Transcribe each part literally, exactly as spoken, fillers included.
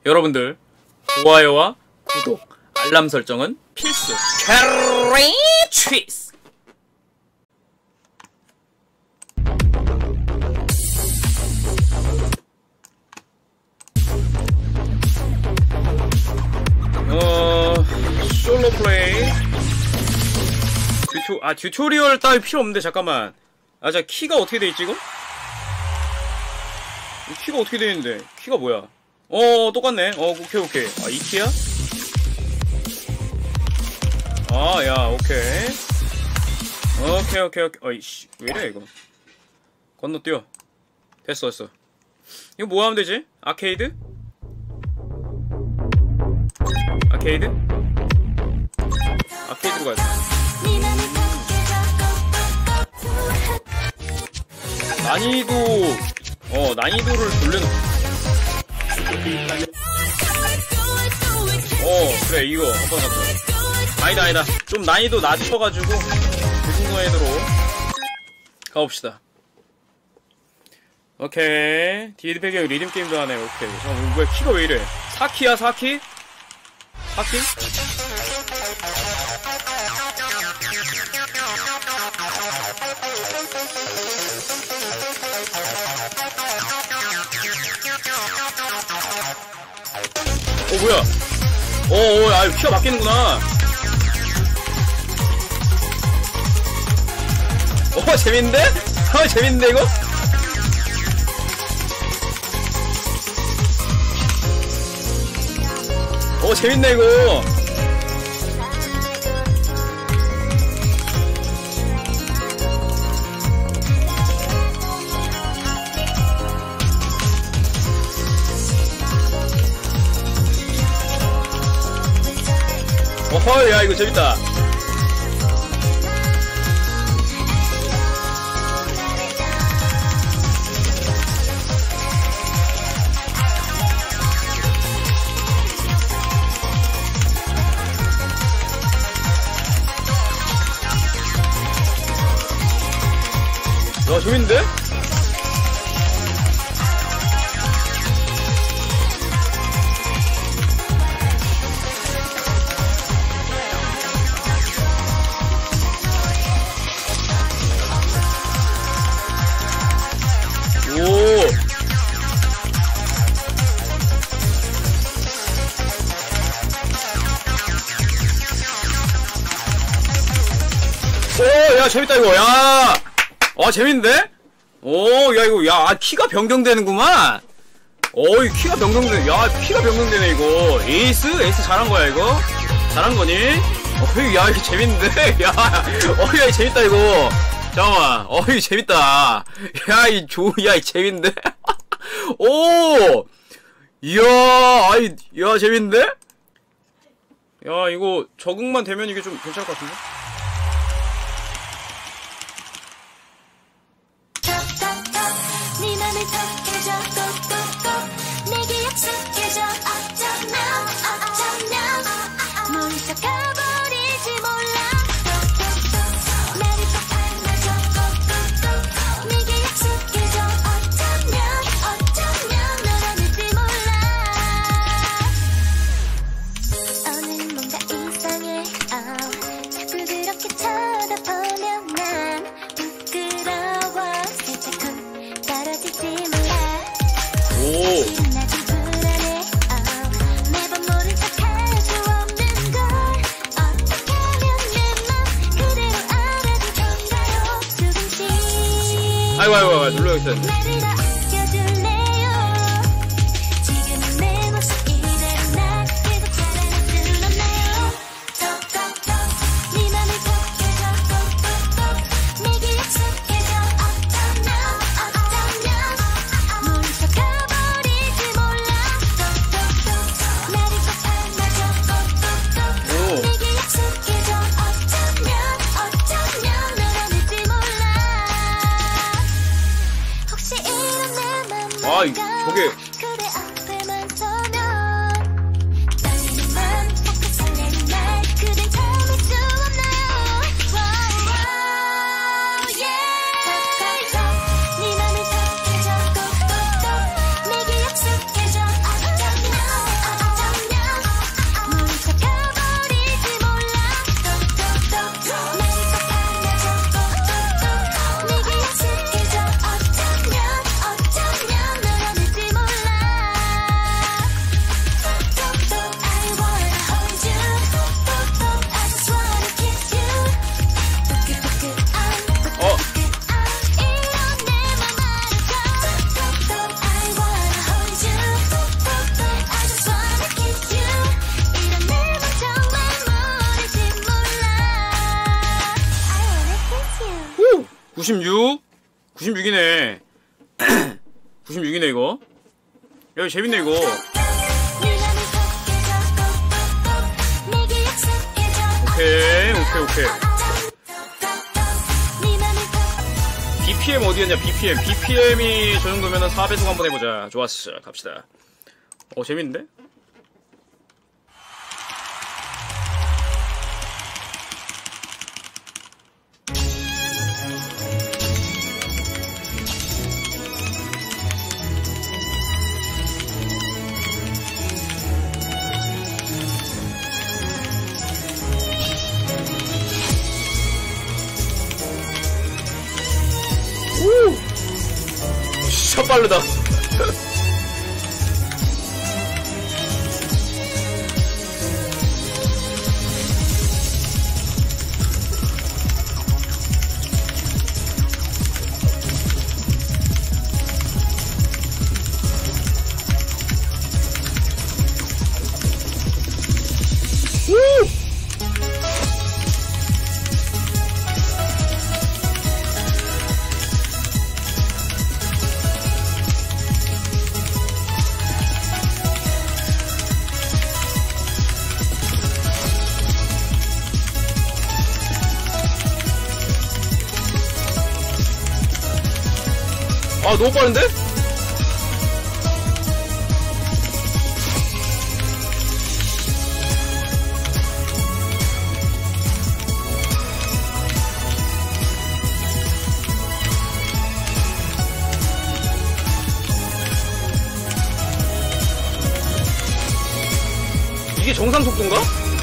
여러분들 좋아요와 구독, 알람 설정은 필수. 캐리 취스. 어... 솔로 플레이 튜토... 아 튜토리얼 따위 필요 없는데 잠깐만. 아 자 키가 어떻게 돼있지 이거? 키가 어떻게 돼있는데 키가 뭐야? 어 똑같네. 어 오케이 오케이. 아 이 키야? 아 야 오케이 오케이 오케이 오케이. 어이씨 왜이래 이거. 건너뛰어. 됐어 됐어. 이거 뭐 하면 되지? 아케이드? 아케이드? 아케이드로 가야지. 난이도 어 난이도를 돌려놓고. 어 그래 이거 한번 가자. 아니다 아니다 좀 난이도 낮춰가지고 고난이도로 가봅시다. 오케이 디에드 배경 리듬 게임도 하네. 오케이 잠깐만 뭐야 키가 왜 이래. 사 키야 사 키? 사 키? 어 뭐야 어어 아 키가 바뀌는구나. 어 재밌는데? 어 재밌는데 이거? 어 재밌네 이거. 어허 야 이거 재밌다. 야 재밌는데? 오. 오, 야, 재밌다, 이거, 야! 아, 재밌는데? 오, 야, 이거, 야, 아, 키가 변경되는구만? 어, 이 키가 변경되네. 야, 키가 변경되네, 이거. 에이스? 에이스 잘한 거야, 이거? 잘한 거니? 어, 야, 이거 재밌는데? 야, 어, 야, 이거 재밌다, 이거. 잠깐만, 어, 이거 재밌다. 야, 이 조, 야, 이 재밌는데? 오! 이야, 아이, 야, 재밌는데? 야, 이거 적응만 되면 이게 좀 괜찮을 것 같은데? 아이고 아이고 아이고 눌러야겠다. 아, 저게 구십육? 구십육이네. 구십육이네 이거. 야 이거 재밌네 이거. 오케이 오케이 오케이. 비피엠 어디였냐 비피엠. 비피엠이 저 정도면은 사 배속 한번 해보자. 좋았어 갑시다. 어 재밌는데? 진짜 빠르다. 아 너무 빠른데? 이게 정상 속도인가?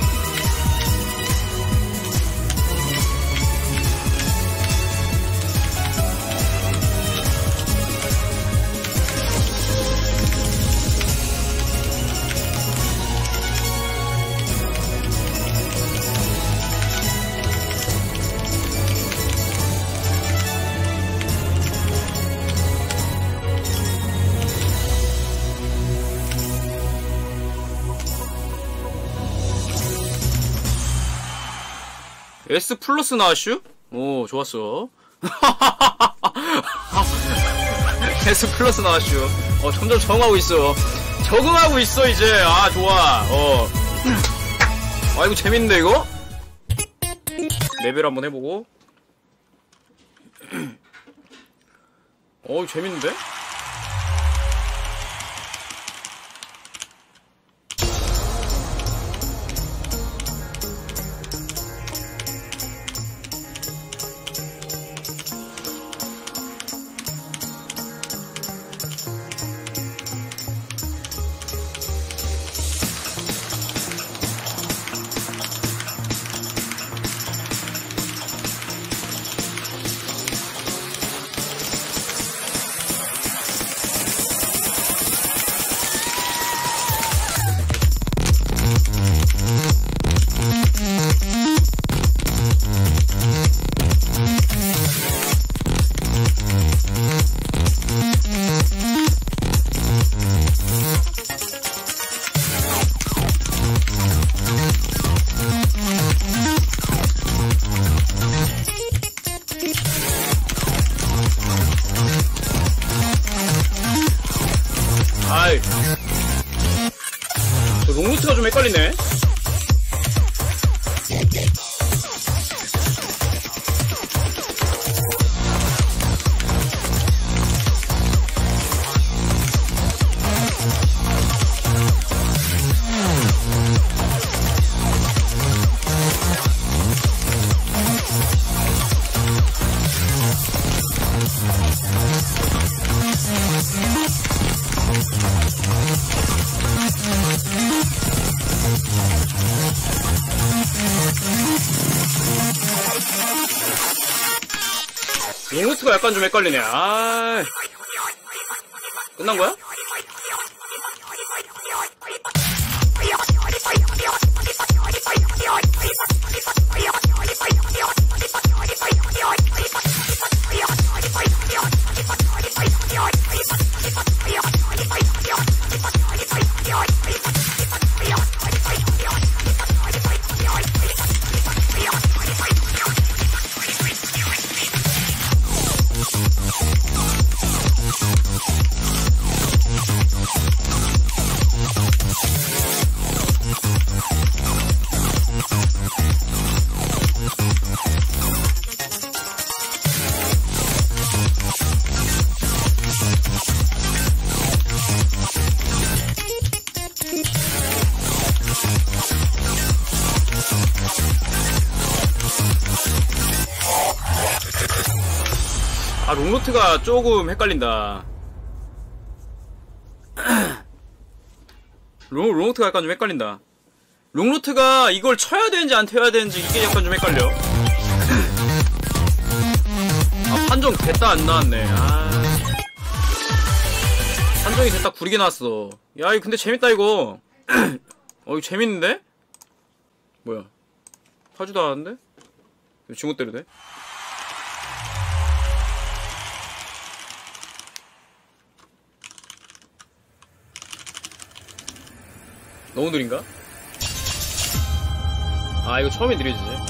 S 플러스 나왔슈? 오 좋았어. S 플러스 나왔슈. 어 점점 적응하고 있어. 적응하고 있어 이제. 아 좋아. 어. 아 이거 재밌는데 이거? 레벨 한번 해보고. 어 이거 재밌는데? 아이 저 롱루트가 좀 헷갈리네. 롱루트가 약간 좀 헷갈리네. 아 끝난 거야? 롱로트가 조금 헷갈린다. 롱, 롱로트가 약간 좀 헷갈린다. 롱로트가 이걸 쳐야 되는지 안 쳐야 되는지 이게 약간 좀 헷갈려. 아, 판정 됐다 안 나왔네. 아, 판정이 됐다 구리게 나왔어. 야, 이거 근데 재밌다 이거. 어, 이거 재밌는데? 뭐야, 하지도 않았는데? 이거 중고 때려도 돼? 너무 느린가? 아, 이거 처음에 느려지지.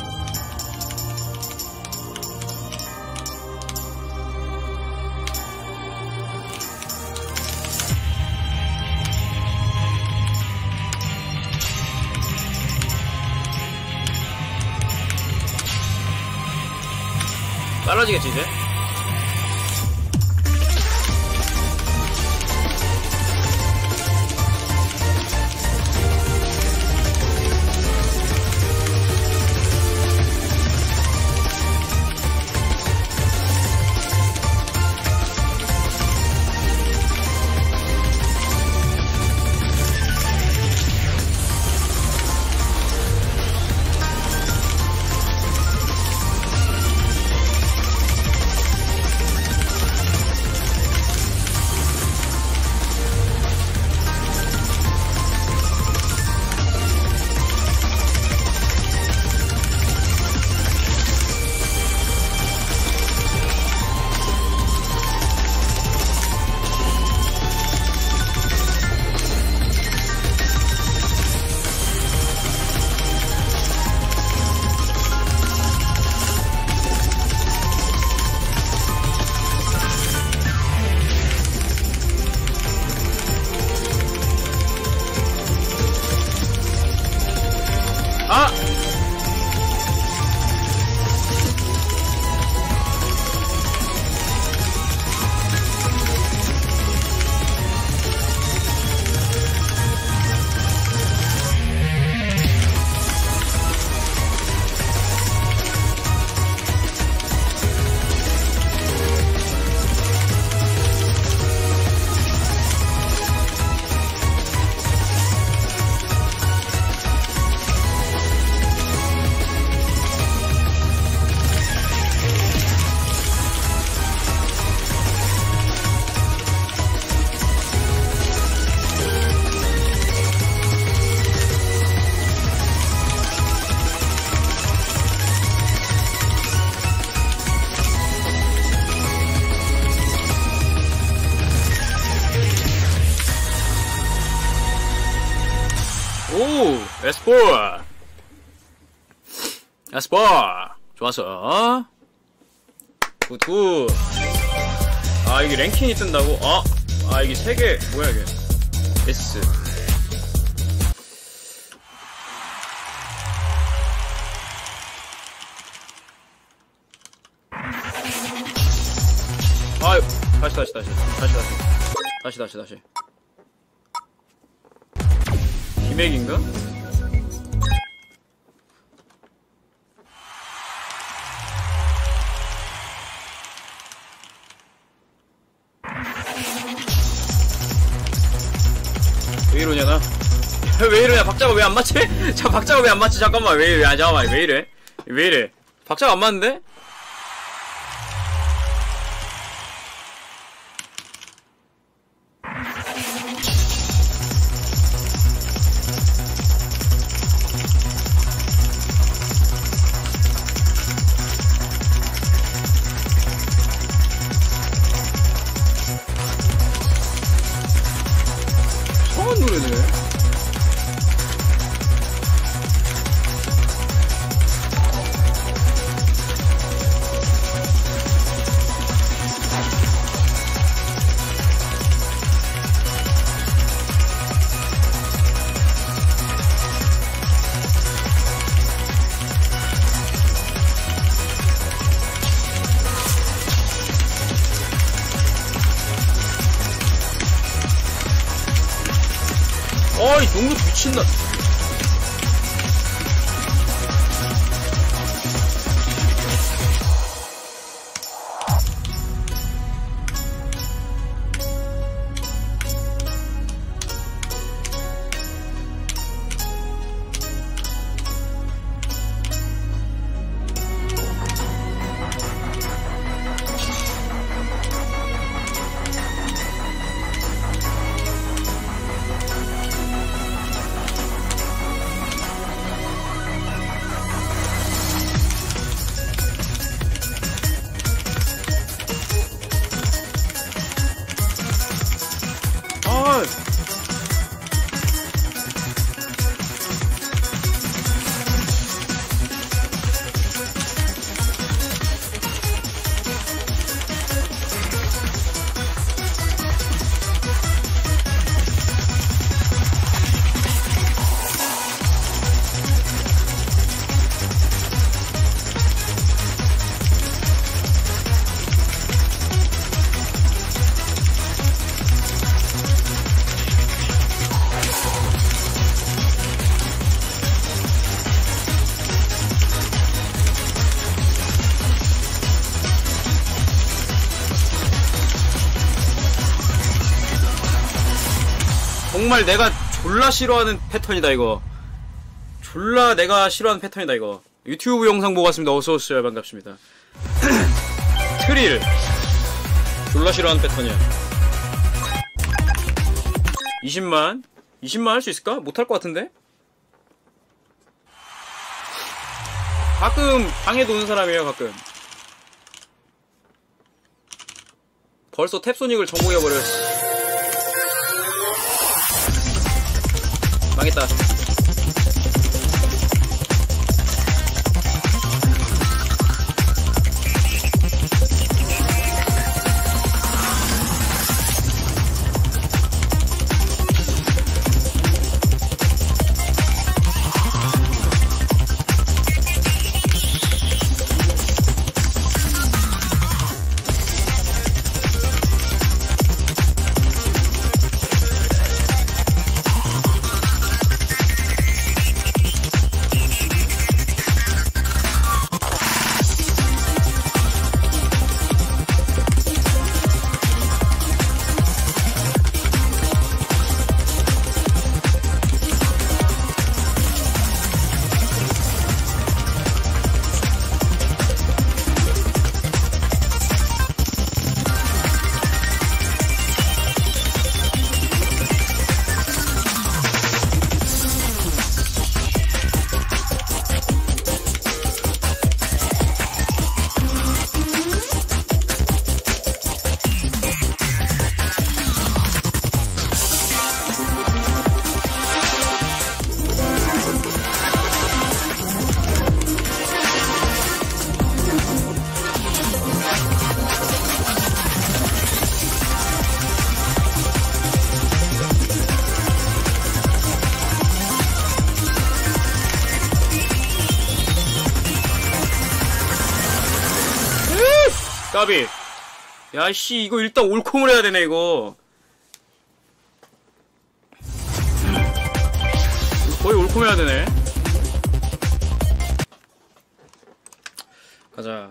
빨라지겠지 이제? 아! 오! 에스 사! 에스 사! 좋았어. 굿, 굿. 아, 이게 랭킹이 뜬다고? 아! 아, 이게 세 개, 뭐야, 이게. S. 아유, 다시, 다시, 다시. 다시, 다시. 다시, 다시, 다시. 기맥인가? 왜 이러냐 나? 왜 이러냐? 박자가 왜 안 맞지? 자, 박자가 왜 안 맞지? 잠깐만, 왜 이래? 아, 잠깐만, 왜 이래? 왜 이래? 박자가 안 맞는데? 이상한 노래네. 어이, 너무 미친다. 정말 내가 졸라 싫어하는 패턴이다 이거. 졸라 내가 싫어하는 패턴이다 이거. 유튜브 영상 보고 왔습니다. 어서오세요. 반갑습니다. 트릴 졸라 싫어하는 패턴이야. 이십만 이십만 할 수 있을까? 못할 것 같은데? 가끔 방에 도는 사람이에요. 가끔. 벌써 탭소닉을 정복해버렸어. 망했다. 까비. 야씨 이거 일단 올콤을 해야 되네 이거. 거의 올콤 해야 되네. 가자.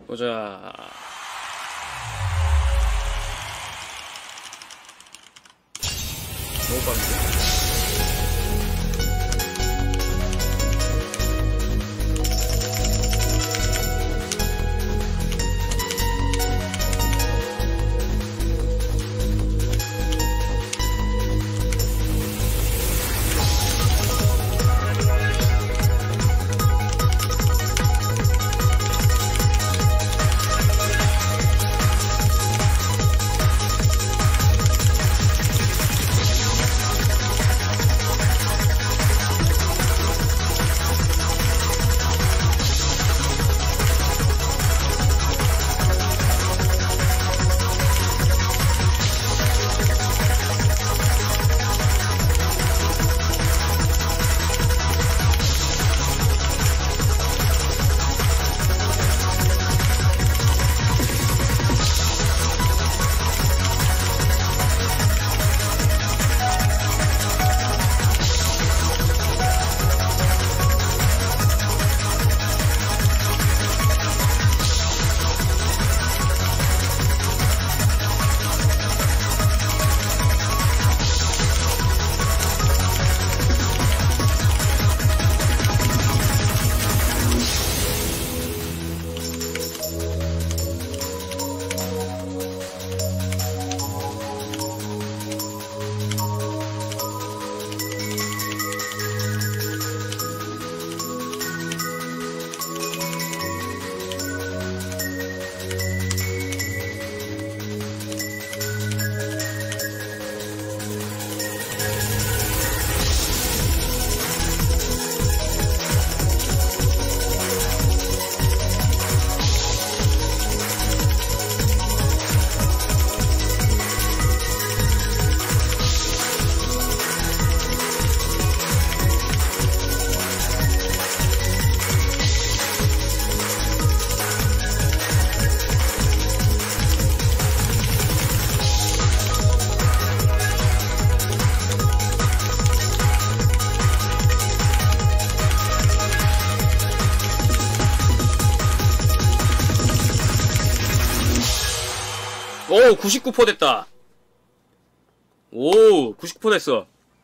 보자. 너무 빠른데? 오, 구십구 퍼센트 됐다. 오, 구십구 퍼센트 됐어.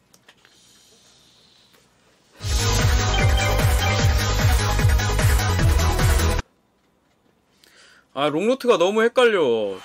아, 롱로트가 너무 헷갈려.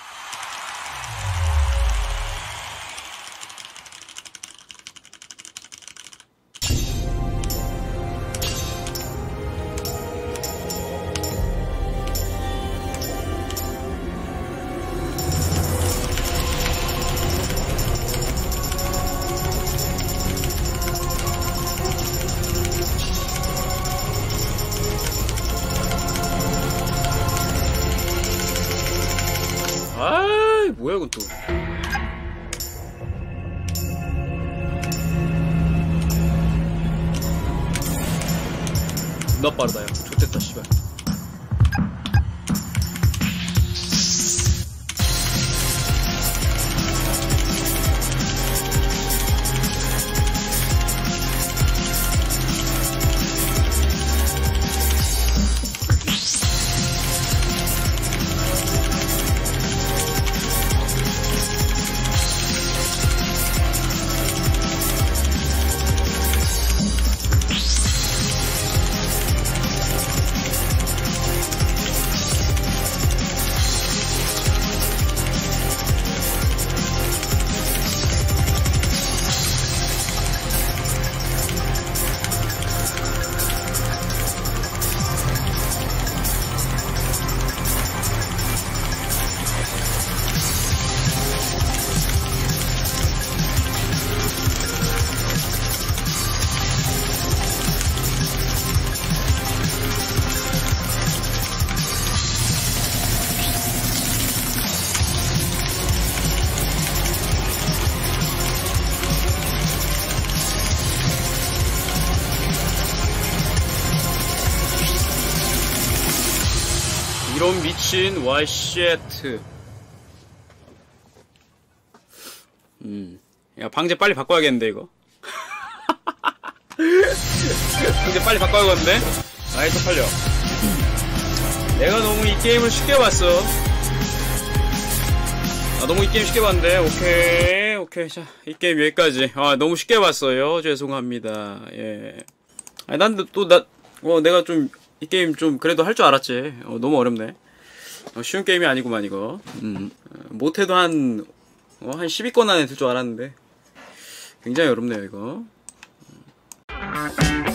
아이, 뭐야 이건 또. 존나 빠르다 야. 좋됐다 씨발. 이런 미친 와이쉣. 음, 야 방제 빨리 바꿔야겠는데 이거. 방제 빨리 바꿔야겠는데. 아이 또 팔려. 내가 너무 이 게임을 쉽게 봤어. 아, 너무 이 게임 쉽게 봤는데. 오케이 오케이. 자, 이 게임 여기까지. 아, 너무 쉽게 봤어요. 죄송합니다. 예. 아니, 난 또 나 어 내가 좀 이 게임 좀 그래도 할 줄 알았지. 어, 너무 어렵네. 어, 쉬운 게임이 아니구만 이거. 음. 어, 못해도 한 어, 한 십위 권 안에 들 줄 알았는데 굉장히 어렵네요 이거.